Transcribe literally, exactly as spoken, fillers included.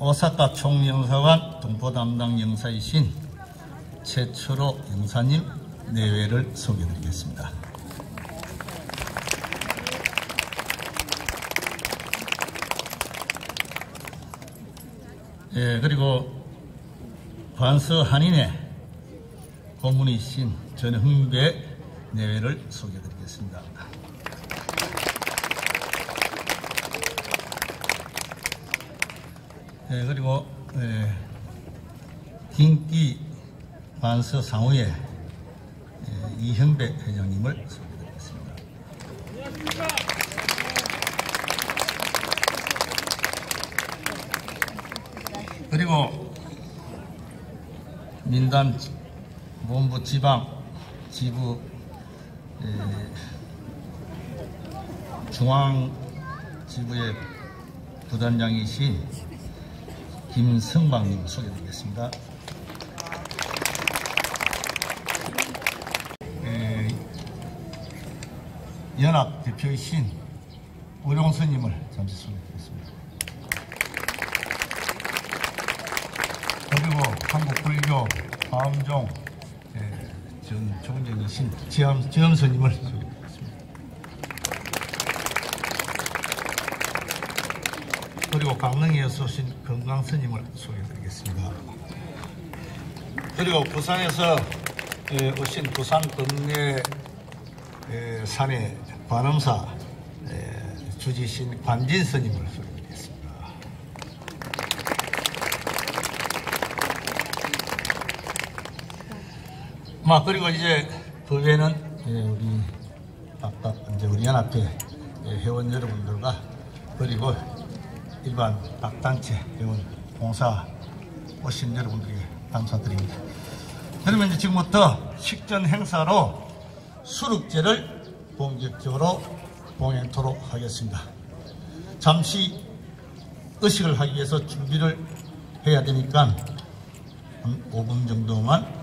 오사카 총영사관 동포 담당 영사이신 최철호 영사님 내외를 소개해드리겠습니다. 예, 그리고 관서 한인회 고문이신 전흥배 내외를 소개해드리겠습니다. 예, 그리고 예, 긴기 관서 상우회 예, 이형배 회장님을 소개해드리겠습니다. 그리고 민단 본부 지방 지부 예, 중앙 지부의 부단장이신 김성방님 소개드리겠습니다. 예, 연합 대표이신 오룡스님을 잠시 소개드리겠습니다. 그리고 한국불교 다음종 예, 전 총재이신 지엄, 지엄스님을 소개드리겠습니다. 그리고 강릉에서 오신 건강스님을 소개해드리겠습니다. 그리고 부산에서 오신 부산 금례 산의 관음사 주지신 관진스님을 소개해드리겠습니다. 막 그리고 이제 그 외에는 우리 각각 이제 우리 연합회 회원 여러분들과 그리고 일반 각 단체 회원 봉사 오신 여러분들에게 감사드립니다. 그러면 이제 지금부터 식전 행사로 수륙제를 본격적으로 봉행토록 하겠습니다. 잠시 의식을 하기 위해서 준비를 해야 되니까 한 오 분 정도만